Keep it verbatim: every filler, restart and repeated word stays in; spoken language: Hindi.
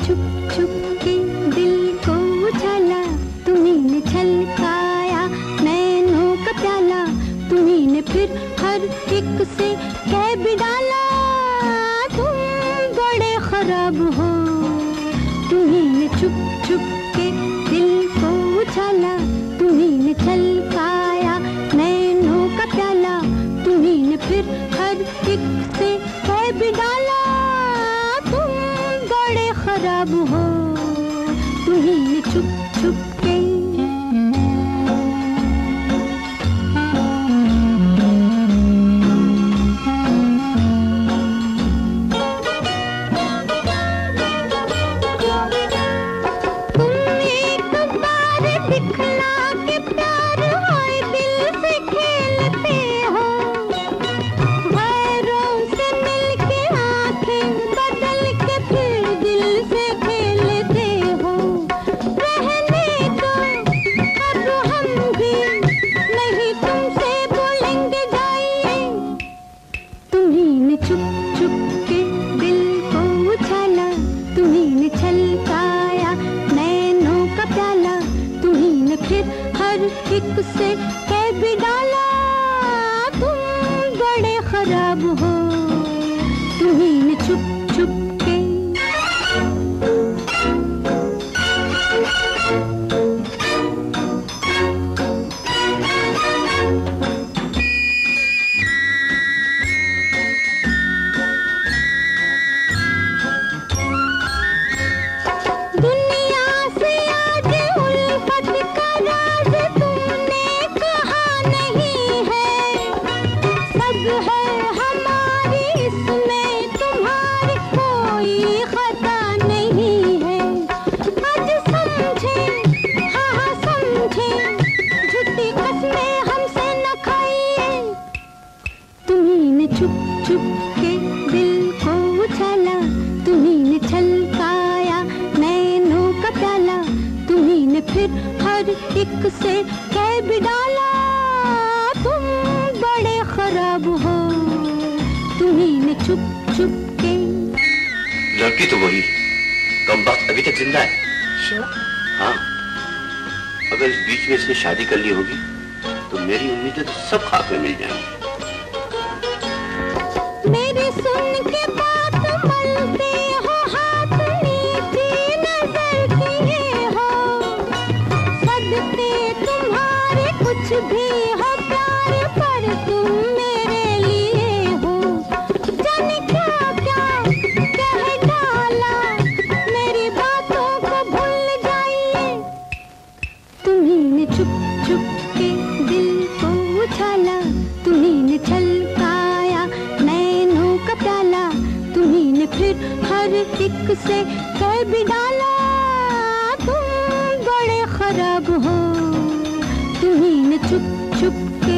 छुप छुप के दिल को उछाला, तुम्हीं ने छलकाया नैनों का प्याला, तुम्हीं ने फिर हर एक से कह भी डाला तुम बड़े खराब हो। तुम्हीं ने छुप छुप के दिल को उछाला, तुम्हीं ने छलकाया नैनों का प्याला, तुम्हीं ने फिर हर एक से कह भी डाला तुम बड़े खराब हो। तुम्हीं ने छुप छुप के से कह भी डाला तुम बड़े खराब हो। तुम्हीं ने छुप छुप के एक से कह भी डाला तुम बड़े खराब हो। तुम्हीं ने छुप छुप के। लड़की तो वही कमबख्त अभी तक जिंदा है। हाँ, अगर इस बीच में इसने शादी कर ली होगी तो मेरी उम्मीदें तो सब खाक में मिल जाएंगी। मेरी सुन के बात मलते हो हाथ नीची नजर किए हो, सदके तुम्हारे कुछ भी हो प्यार पर तुम मेरे लिए हो। जाने क्या क्या कह डाला मेरी बातों को भूल जाइए। तुम्हीं ने छुप छुप के दिल को उछाला, तुम्हीं ने छलकाया नैनों का प्याला, तुम्हीं ने फिर हर एक से कह भी डाला तुम बड़े खराब हो। तुम्हीं ने छुप छुप के